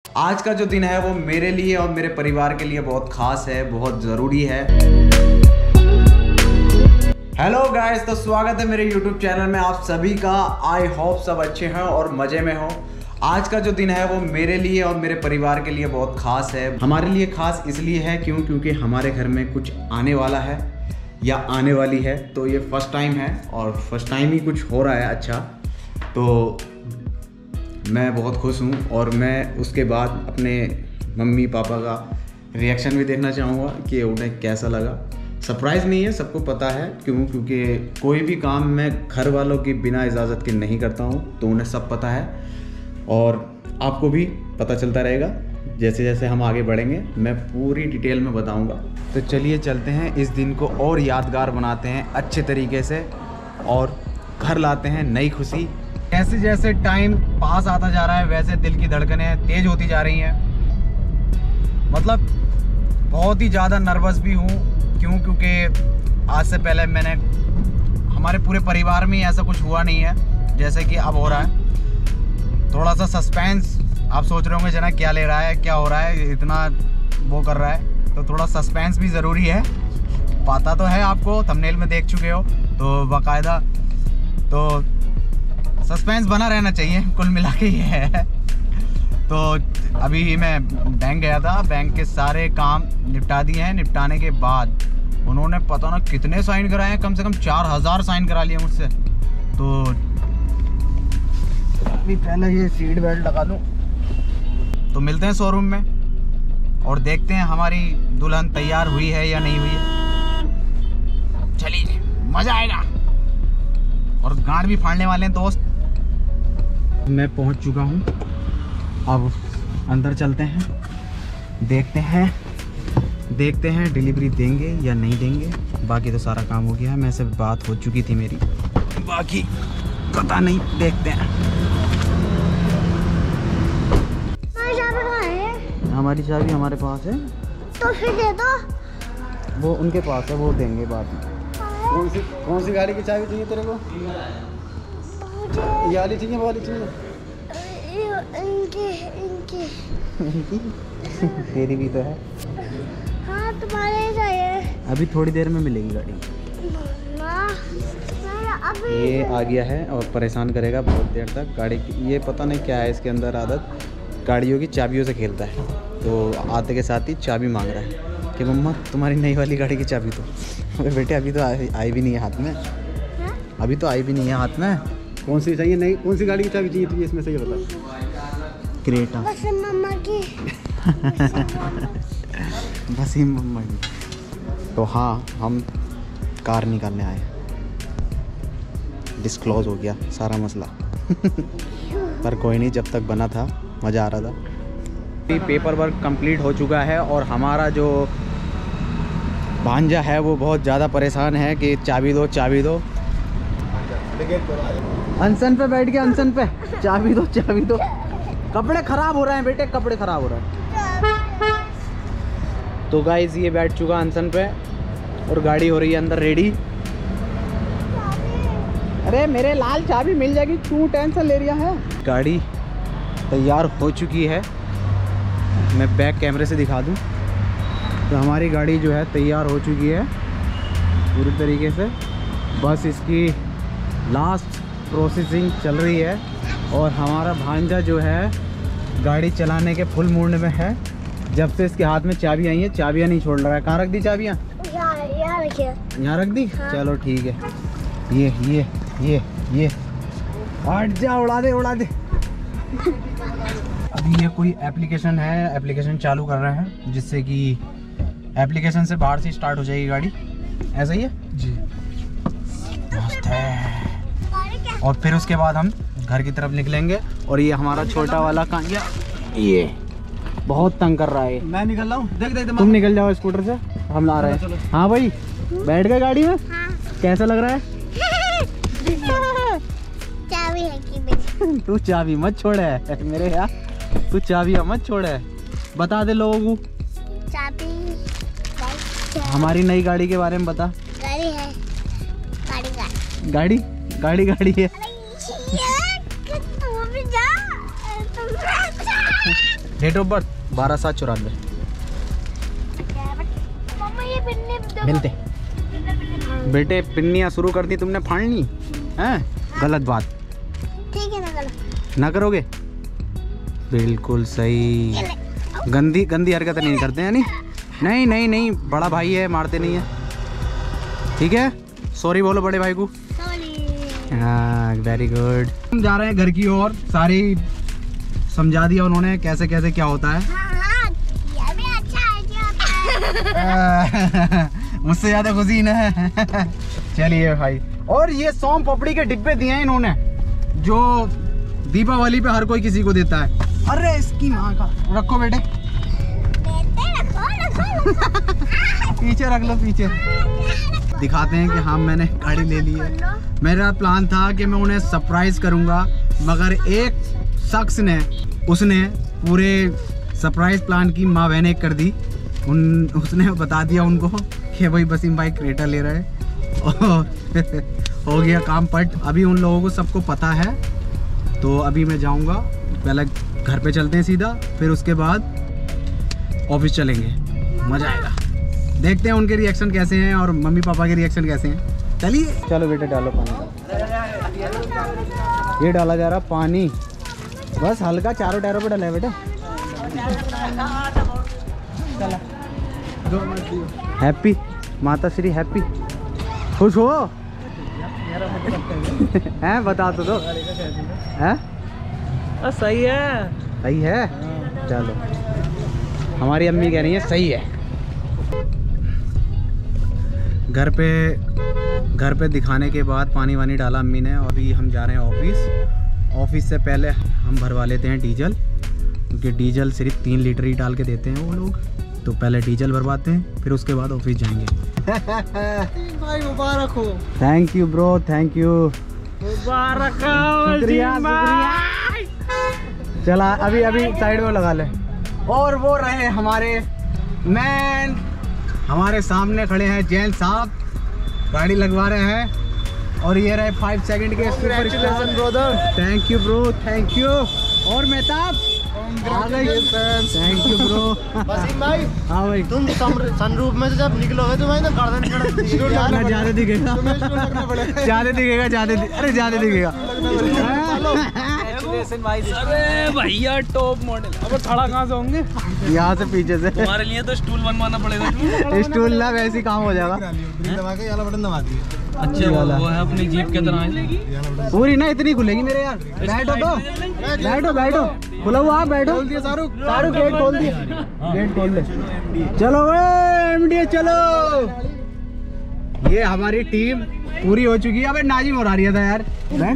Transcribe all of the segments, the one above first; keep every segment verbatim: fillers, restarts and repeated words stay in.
आज का जो दिन है वो मेरे लिए और मेरे परिवार के लिए बहुत खास है, बहुत ज़रूरी है। हेलो गाइस, तो स्वागत है मेरे यूट्यूब चैनल में आप सभी का। आई होप सब अच्छे हैं और मज़े में हो। आज का जो दिन है वो मेरे लिए और मेरे परिवार के लिए बहुत खास है। हमारे लिए खास इसलिए है क्यों क्योंकि हमारे घर में कुछ आने वाला है या आने वाली है। तो ये फर्स्ट टाइम है और फर्स्ट टाइम ही कुछ हो रहा है अच्छा। तो मैं बहुत खुश हूँ और मैं उसके बाद अपने मम्मी पापा का रिएक्शन भी देखना चाहूँगा कि उन्हें कैसा लगा। सरप्राइज़ नहीं है, सबको पता है क्यों क्योंकि कोई भी काम मैं घर वालों की बिना इजाज़त के नहीं करता हूँ, तो उन्हें सब पता है और आपको भी पता चलता रहेगा जैसे जैसे हम आगे बढ़ेंगे। मैं पूरी डिटेल में बताऊँगा। तो चलिए चलते हैं, इस दिन को और यादगार बनाते हैं अच्छे तरीके से और घर लाते हैं नई खुशी। जैसे जैसे टाइम पास आता जा रहा है वैसे दिल की धड़कनें तेज़ होती जा रही हैं। मतलब बहुत ही ज़्यादा नर्वस भी हूँ क्यों क्योंकि आज से पहले मैंने हमारे पूरे परिवार में ऐसा कुछ हुआ नहीं है जैसे कि अब हो रहा है। थोड़ा सा सस्पेंस, आप सोच रहे होंगे जना क्या ले रहा है, क्या हो रहा है, इतना वो कर रहा है। तो थोड़ा सस्पेंस भी ज़रूरी है, पता तो है आपको, थंबनेल में देख चुके हो तो बाकायदा। तो सस्पेंस बना रहना चाहिए, कुल मिला के ये है। तो अभी मैं बैंक गया था, बैंक के सारे काम निपटा दिए हैं। निपटाने के बाद उन्होंने पता ना कितने साइन कराए हैं, कम से कम चार हज़ार साइन करा लिए मुझसे। तो अभी पहले ये सीट बेल्ट लगा लूँ। तो मिलते हैं शोरूम में और देखते हैं हमारी दुल्हन तैयार हुई है या नहीं हुई है। चलिए मज़ा आएगा और गांड भी फाड़ने वाले हैं दोस्त। मैं पहुंच चुका हूं, अब अंदर चलते हैं, देखते हैं देखते हैं डिलीवरी देंगे या नहीं देंगे। बाकी तो सारा काम हो गया है, मैं से बात हो चुकी थी मेरी, बाकी पता नहीं, देखते हैं। हमारी चाबी हमारे पास है, तो फिर दे दो। वो उनके पास है, वो देंगे बाद में। कौन सी कौन सी गाड़ी की चाबी चाहिए तेरे को? ये वाली चाहिए, वो वाली चाहिए? इनकी इनकी इनकी तेरी भी तो है। हाँ तुम्हारे चाहिए। अभी थोड़ी देर में मिलेगी गाड़ी। ना, अभी ये आ गया है और परेशान करेगा बहुत देर तक गाड़ी की। ये पता नहीं क्या है इसके अंदर आदत, गाड़ियों की चाबियों से खेलता है। तो आते के साथ ही चाबी मांग रहा है कि मम्मा तुम्हारी नई वाली गाड़ी की चाबी तो। अरे बेटे अभी तो आई, आई भी नहीं है हाथ में। हा? अभी तो आई भी नहीं है हाथ में। कौन सी चाहिए? नहीं, कौन सी गाड़ी की चाबी चाहिए तुझे इसमें से ये बता। क्रेटा। बस मम्मा की बस ही मम्मा की। तो हाँ, हम कार निकालने आए। डिस्क्लोज हो गया सारा मसला पर कोई नहीं, जब तक बना था मज़ा आ रहा था। पेपर वर्क कंप्लीट हो चुका है और हमारा जो भांजा है वो बहुत ज़्यादा परेशान है कि चाबी दो चाबी दो। अनसन पे बैठ गया, अनसन पे, चाबी दो चाबी दो। कपड़े ख़राब हो रहे हैं बेटे, कपड़े ख़राब हो रहे हैं। तो गाइस ये बैठ चुका अनसन पे और गाड़ी हो रही है अंदर रेडी। अरे मेरे लाल चाबी मिल जाएगी, क्यों टेंशन ले रहा है। गाड़ी तैयार हो चुकी है, मैं बैक कैमरे से दिखा दूं तो हमारी गाड़ी जो है तैयार हो चुकी है पूरी तरीके से। बस इसकी लास्ट प्रोसेसिंग चल रही है और हमारा भांजा जो है गाड़ी चलाने के फुल मूड में है। जब से इसके हाथ में चाबी आई है, चाबियाँ नहीं छोड़ रहा है। कहाँ रख दी चाबियाँ? यहाँ रखिए। यहाँ रख दी? हाँ। चलो ठीक है। ये ये ये ये हट जा, उड़ा दे उड़ा दे। अभी ये कोई एप्लीकेशन है, एप्लीकेशन चालू कर रहे हैं जिससे कि एप्लीकेशन से बाहर से स्टार्ट हो जाएगी गाड़ी। ऐसा ही है जी, मस्त है। और फिर उसके बाद हम घर की तरफ निकलेंगे। और ये हमारा छोटा वाला कांजा ये बहुत तंग कर रहा है। मैं निकल रहा हूँ, देख देख तुम निकल जाओ स्कूटर से, हम ला रहे हैं। हाँ भाई बैठ गए गाड़ी में? हाँ। कैसा लग रहा है? चाबी है कि मेरी? तू चाबी मत छोड़े मेरे यार, तू चाबी मत छोड़े। बता दे लोगों को चाबी हमारी नई गाड़ी के बारे में बता। गाड़ी है, गाड़ी गाड़ी गाड़ी गाड़ी गाड़ी है। डेट ऑफ बर्थ बारह सात चौरानवे। मम्मा ये पिन्नी दो। मिलते बेटे, पिन्नियाँ शुरू कर दी तुमने फाड़नी हैं? गलत बात। ठीक है ना गलत ना करोगे, बिल्कुल सही। गंदी गंदी हरकतें नहीं करते हैं। नहीं नहीं नहीं नहीं, बड़ा भाई है, मारते नहीं है, ठीक है। सॉरी बोलो बड़े भाई को। सॉरी। हाँ वेरी गुड। हम जा रहे हैं घर की ओर। सारी समझा दिया उन्होंने कैसे कैसे क्या होता है। हाँ हाँ, ये भी अच्छा आइडिया है। मुझसे ज्यादा खुशी न है। चलिए भाई। और ये सोम पपड़ी के डिब्बे दिए हैं इन्होंने, जो दीपावली पे हर कोई किसी को देता है। अरे इसकी माँ का, रखो बेटे। पीछे रख लो, पीछे। दिखाते हैं कि हाँ मैंने गाड़ी ले ली है। मेरा प्लान था कि मैं उन्हें सरप्राइज करूंगा, मगर एक शख्स ने उसने पूरे सरप्राइज प्लान की माँ बहने कर दी। उन उसने बता दिया उनको कि भाई वसीम भाई क्रेटा ले रहे हैं और हो गया काम पट। अभी उन लोगों को सबको पता है, तो अभी मैं जाऊंगा, पहले घर पे चलते हैं सीधा, फिर उसके बाद ऑफिस चलेंगे। मज़ा आएगा। देखते हैं उनके रिएक्शन कैसे हैं और मम्मी पापा के रिएक्शन कैसे हैं। चलिए चलो बेटे, डालो पानी। ये डाला जा रहा पानी, बस हल्का, चारों टायरों पे डाला है बेटा। हैप्पी माता श्री, हैप्पी, खुश हो हैं? बता तो दो। हैं? सही है, सही है। चलो, हमारी अम्मी कह रही है सही है। घर पे घर पे दिखाने के बाद पानी वानी डाला अम्मी ने, और अभी हम जा रहे हैं ऑफिस। ऑफिस से पहले हम भरवा लेते हैं डीजल, क्योंकि डीजल सिर्फ तीन लीटर ही डाल के देते हैं वो लोग। तो पहले डीजल भरवाते हैं, फिर उसके बाद ऑफिस जाएंगे। भाई मुबारक हो। Thank you bro, thank you, मुबारक हो। शुक्रिया शुक्रिया। चला अभी अभी साइड में लगा ले। और वो रहे हमारे मैन, हमारे सामने खड़े हैं जैन साहब, गाड़ी लगवा रहे हैं। और ये रहे फाइव सेकंड के superstar brother. Thank you bro, thank you. और Mehtab, thank you bro. Wasim भाई, हाँ भाई, तुम सनरूफ में से जब निकलोगे तो भाई ना गर्दन ज्यादा दिखेगा, ज्यादा दिखेगा, ज्यादा, अरे ज्यादा दिखेगा। अरे भैया टॉप मॉडल। अब खड़ा कहाँ से होंगे? यहाँ से पीछे से। तुम्हारे लिए तो स्टूल बनवाना पड़ेगा। स्टूल ना, वैसे काम हो जाएगा। अच्छा वो है अपनी जीप के तरह। पूरी ना इतनी खुलेगी मेरे यार। बैठो तो, बैठो बैठो, खुला हुआ, आप बैठो। शाहरुख शाहरुख गेट खोल दिया, गेट खोल दे। चलो एमडी, चलो। ये हमारी टीम पूरी हो चुकी है। अबे नाजिम और आ रही था यार।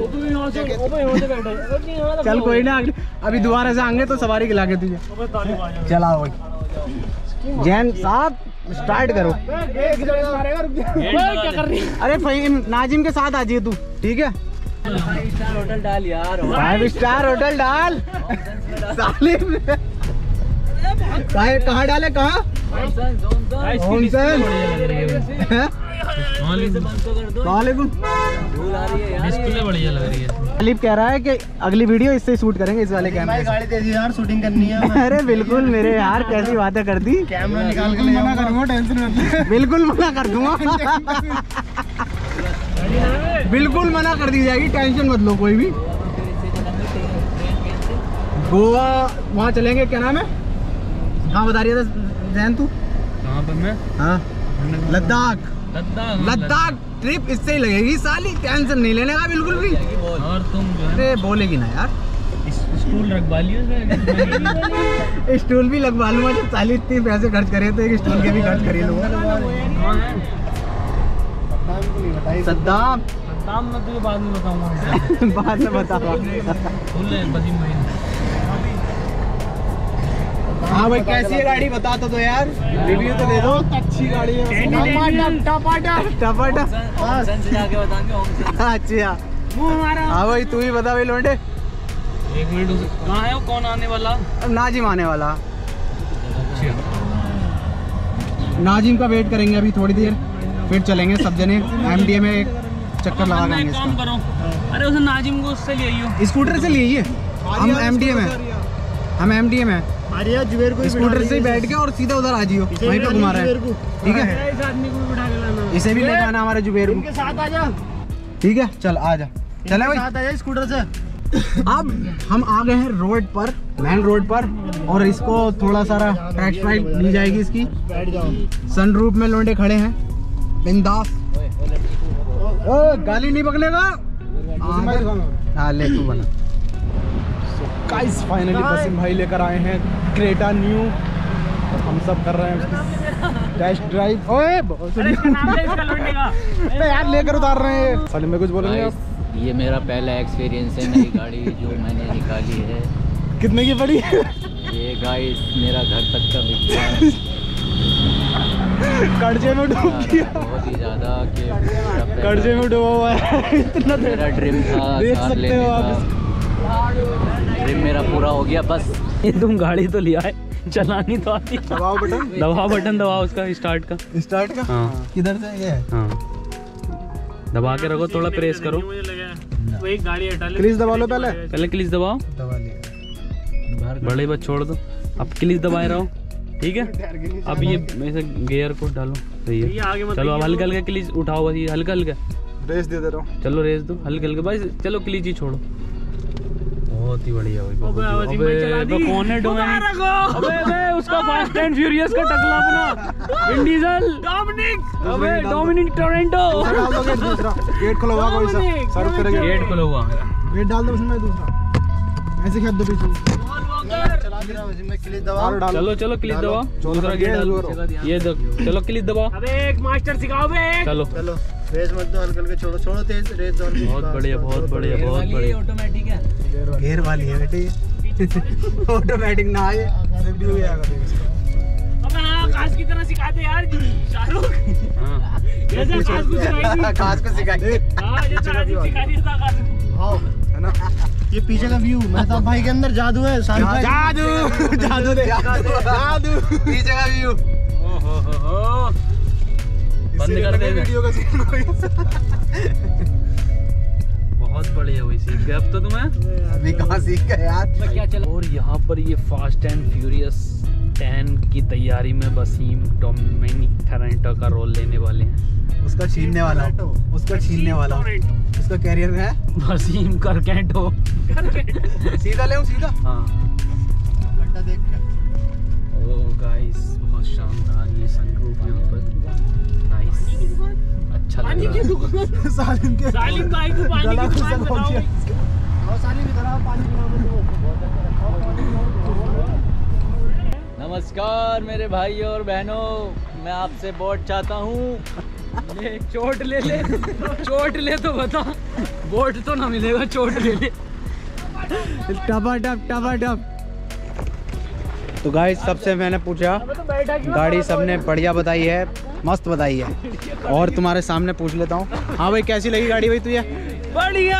चल कोई ना, अभी दोबारा से आएंगे तो सवारी खिला के तुझे। चला भाई जैन साहब, स्टार्ट करो। क्या कर रही है? अरे फहीम नाजिम के साथ आ जाइए तू, ठीक है? फाइव स्टार होटल डाल यार, फाइव स्टार होटल डाल। सालिम कहाँ डाले, कहाँ? बढ़िया लग रही है। सलीम कह रहा है कि अगली वीडियो इससे शूट करेंगे, इस वाले कैमरे। गाड़ी तेजी यार, शूटिंग करनी है। अरे बिल्कुल मेरे यार, कैसी बातें कर दी। कैमरा निकाल के मना करूंगा, टेंशन मत। बिल्कुल मना कर दूंगा, बिल्कुल मना कर दी जाएगी, टेंशन मत लो कोई भी। गोवा वहाँ चलेंगे, क्या नाम है, हाँ बता रही था जैन तू? कहाँ पर मैं? हाँ लद्दाख। लद्दाख लद्दाख ट्रिप इससे ही लगेगी साली, टेंशन नहीं लेने का बिल्कुल भी। और तुम जो है, अरे बोलेगी ना यार, स्टूल रखवा लियो। स्टूल भी लगवा लूंगा, जब साली इतने पैसे खर्च करे तो एक स्टूल के भी खर्च करिए लूंगा। सद्दाम, सद्दाम मैं तुझे बाद में बताऊंगा। बाद में बताओ। हाँ भाई कैसी है गाड़ी, बता तो दो यार, रिव्यू तो दे दो। अच्छी गाड़ी है, टपाटप टपाटप। जाके बताएंगे। अच्छा हाँ भाई तू ही बता भाई लोंडे। एक मिनट, कहाँ है वो, कौन आने वाला? नाजिम आने वाला। नाजिम का वेट करेंगे अभी थोड़ी देर, फिर चलेंगे सब जने एमडीए में एक चक्कर लगा देंगे। एक काम करो, अरे उसे नाजिम को उससे ले आइयो, स्कूटर से लिए हम एमडीए में, हम एमडीए में अरे यार जुबेर को स्कूटर से बैठ के और सीधा उधर आ जियो, वहीं पे घुमा रहा है। ठीक है, इस आदमी को भी बिठा के लाना, इसे भी लेके आना हमारे जुबेर को। इनके साथ आ जा। ठीक है चल आ जा, चले भाई साथ आ जा स्कूटर से। अब हम आ गए हैं रोड पर, मेन रोड पर, और इसको थोड़ा सारा टेस्ट राइड ली जाएगी इसकी। बैठ जाओ। सनरूफ में लोंडे खड़े हैं बिंदास। ओ गाली नहीं पकड़ेगा। हाँ ले तू बना। गाइस फाइनली वसीम भाई लेकर आए हैं क्रेटा न्यू, और हम सब कर रहे हैं उसकी टेस्ट ड्राइव। ओए यार लेकर उतार रहे हैं। साले में कुछ बोलेंगे आप? ये मेरा पहला एक्सपीरियंस है नई गाड़ी जो मैंने निकाली है। कितने की पड़ी? ये गाइस मेरा घर तक का बिकता कर्जे में डूब गया, बहुत ही ज़्यादा कि कर्जे में डूबा हुआ है। इतना मेरा ड्रीम था देख कार सकते लेने हो का, आप। ड्रीम मेरा पूरा हो गया बस। ये तुम गाड़ी तो लिया है, चलानी तो आती। दबाओ बटन, दबाओ बटन, दबाओ उसका स्टार्ट का। स्टार्ट का। हाँ। किधर से ये है? हाँ दबा के रखो, थोड़ा प्रेस करो। वो एक गाड़ी हटा ले। क्लीज दबा लो पहले। पहले क्लीज दबाओ, दबा लिया। बड़े बस छोड़ दो, अब क्लीज दबाए रहो। ठीक है, अब ये ऐसे गियर को डालो, सही है। चलो अब हल्का हल्का क्लीज उठाओ, बस ये हल्का हल्का रेस दे दे रहा हूँ। चलो रेस दो हल्के हल्के, बस चलो क्लीज ही छोड़ो। बहुत ही बढ़िया भाई, बहुत ही। अबे कौन है डोमिनिक? अबे अबे उसका फास्ट एंड फ्यूरियस का टकला अपना विन डीजल, डोमिनिक। अबे डोमिनिक टोरेंटो। डाल दो गेट, दूसरा गेट खोलो हुआ कोई सा सर्व करेगा। गेट खोलो हुआ, गेट डाल दो उसमें दूसरा, ऐसे खेद दो पीछे। चलो चलो क्लिक दबाओ, दूसरा गेट डालो। ये दो, चलो क्लिक दबाओ। अबे एक मास्टर सिखाओ बे। चलो चलो रेस मत दो, हल्के हल्के छोड़ो, छोड़ो तेज रेस जोन। बहुत बढ़िया, बहुत बढ़िया, बहुत बढ़िया। ऑटोमेटिक है, गेयर वाली है बेटे, ऑटोमेटिक ना आए भी हो जाएगा। अबे हाँ खास की तरह सिखा दे यार शाहरुख। हाँ जैसे खास को सिखाई थी। खास को सिखाइए। हाँ जैसे खास को सिखा दिया था खास को। हाँ है ना। ये पीछे का व्यू, मेहताब भाई के अंदर जादू है। जादू जादू दे जादू पीछे का व्यू। ओहो हो हो, बंद कर दे वीडियो का सीन कोई। बहुत बढ़िया हुई, सीख गए अब तो तुम्हें। अभी कहाँ सीख गए यार। क्या चला। और यहाँ पर ये फास्ट एंड फ्यूरियस टेन की तैयारी में वसीम डोमिनिक टोरेंटो का रोल लेने वाले हैं। उसका छीनने वाला, उसका छीनने वाला, उसका कैरियर में है वसीम करकेंटो। सीधा ले सीधा। हाँ गड्ढा देख के। ओ गाइस बहुत शानदार ये सनरूफ यहाँ पर, नाइस, अच्छा लग रहा है। सालिम के सालिम भाई को पानी गला की घुसा दुकान पहुंच बताओ। गया। आओ सालिम इधर आओ, पानी पिलाओ। नमस्कार मेरे भाई और बहनों, मैं आपसे वोट चाहता हूँ। ले चोट ले ले, चोट ले तो बता, वोट तो ना मिलेगा, चोट ले ले। टपा टप टपा टप। तो गाइस सबसे मैंने पूछा, गाड़ी सबने बढ़िया बताई है, मस्त बताई है। और तुम्हारे सामने पूछ लेता हूँ, हाँ भाई कैसी लगी गाड़ी भाई तुझे? बढ़िया,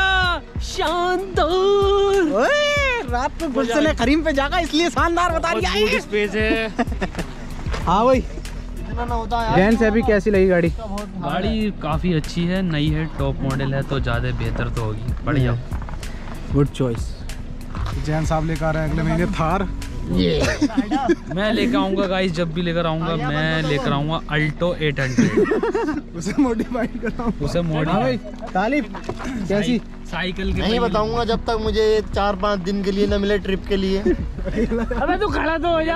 शानदार। ओए रात को गुलशन करीम पे जागा इसलिए शानदार बता रही है। स्पेस है। हाँ भाई इतना ना होता है। जैन से अभी कैसी लगी गाड़ी? गाड़ी काफी अच्छी है, नई है, टॉप मॉडल है तो ज्यादा बेहतर तो होगी। बढ़िया, गुड चॉइस। जैन साहब लेकर आ रहे हैं अगले महीने थार। मैं लेकर आऊंगा गाइस, जब भी लेकर आऊंगा मैं लेकर आऊंगा अल्टो एट हंड्रेड। उसे मॉडिफाइड कराऊं। उसे हाँ भाई तालिब कैसी? साइकिल के नहीं बताऊंगा जब तक मुझे चार पाँच दिन के लिए ना मिले ट्रिप के लिए। अबे तू खड़ा तो हो जा।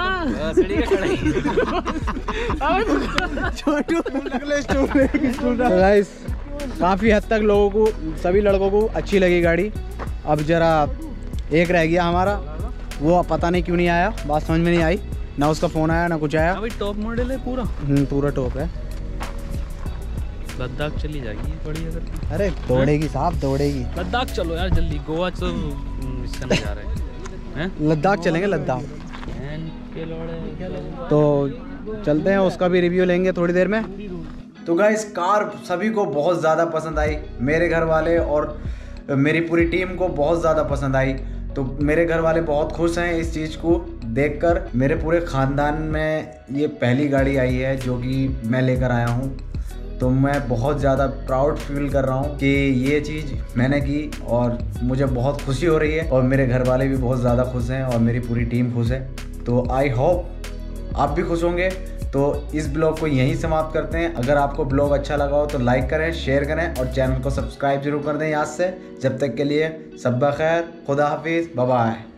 छोटू तो गाइस काफ़ी हद तक लोगों को, सभी लड़कों को अच्छी लगी गाड़ी। अब जरा एक रह गया हमारा, वो पता नहीं क्यों नहीं आया, बात समझ में नहीं आई, ना उसका फ़ोन आया ना कुछ आया। अभी टॉप मॉडल है पूरा, पूरा टॉप है। लद्दाख चली जाएगी बढ़िया करके। अरे दौड़ेगी साहब, दौड़ेगी। लद्दाख चलो यार जल्दी, गोवा तो इससे नहीं जा रहे हैं। लद्दाख चलेंगे, लद्दाख। तो चलते हैं, उसका भी रिव्यू लेंगे थोड़ी देर में। तो गाइस कार सभी को बहुत ज़्यादा पसंद आई, मेरे घर वाले और मेरी पूरी टीम को बहुत ज़्यादा पसंद आई। तो मेरे घर वाले बहुत खुश हैं इस चीज़ को देखकर। मेरे पूरे ख़ानदान में ये पहली गाड़ी आई है जो कि मैं लेकर आया हूँ, तो मैं बहुत ज़्यादा प्राउड फील कर रहा हूँ कि ये चीज़ मैंने की और मुझे बहुत खुशी हो रही है। और मेरे घर वाले भी बहुत ज़्यादा खुश हैं और मेरी पूरी टीम खुश है। तो आई होप आप भी खुश होंगे। तो इस ब्लॉग को यहीं समाप्त करते हैं। अगर आपको ब्लॉग अच्छा लगा हो तो लाइक करें, शेयर करें और चैनल को सब्सक्राइब जरूर कर दें याद से। जब तक के लिए सब खैर, खुदा हाफिज़, बाय बाय।